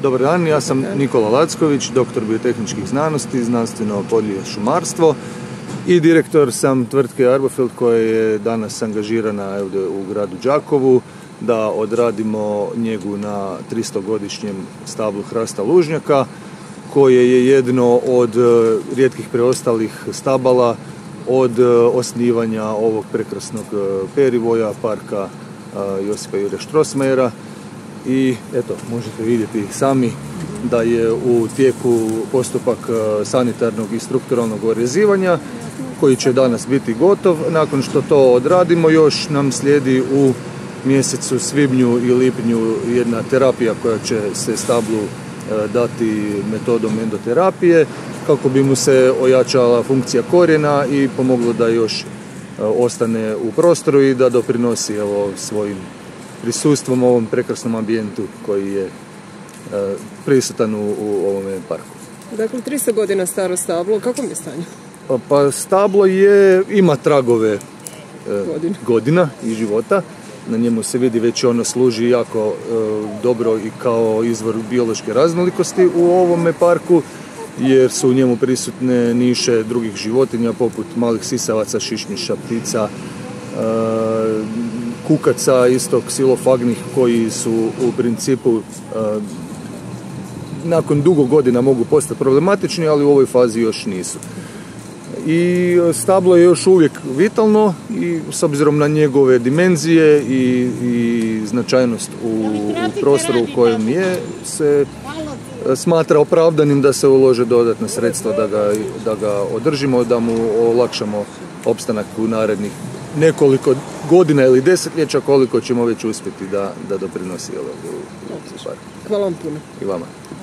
Dobar dan, ja sam Nikola Lacković, doktor biotehničkih znanosti, znanstveno polje šumarstvo i direktor sam tvrtke Arbofeld koja je danas angažirana ovdje u gradu Đakovu da odradimo njegu na 300-godišnjem stablu hrasta lužnjaka koje je jedno od rijetkih preostalih stabala od osnivanja ovog prekrasnog perivoja parka Josipa Jurja Strossmayera. I eto, možete vidjeti sami da je u tijeku postupak sanitarnog i strukturalnog orezivanja koji će danas biti gotov. Nakon što to odradimo, još nam slijedi u mjesecu svibnju i lipnju jedna terapija koja će se stablu dati metodom endoterapije kako bi mu se ojačala funkcija korijena i pomoglo da još ostane u prostoru i da doprinosi svojim prisustvom u ovom prekrasnom ambijentu koji je prisutan u ovome parku. Dakle, 300 godina staro stablo, u kakvom je stanju? Pa stablo ima tragove godina i života. Na njemu se vidi već ono služi jako dobro i kao izvor biološke raznolikosti u ovome parku, jer su u njemu prisutne niše drugih životinja poput malih sisavaca, šišmiša, ptica, kukaca, isto ksilofagnih koji su u principu nakon dugo godina mogu postati problematični, ali u ovoj fazi još nisu. I stablo je još uvijek vitalno i s obzirom na njegove dimenzije i značajnost u prostoru u kojem je se smatra opravdanim da se ulože dodatna sredstva da ga održimo, da mu olakšamo opstanak u narednih nekoliko godina ili desetljeća koliko ćemo već uspjeti da doprinosi u parku. Hvala vam puno. I vama.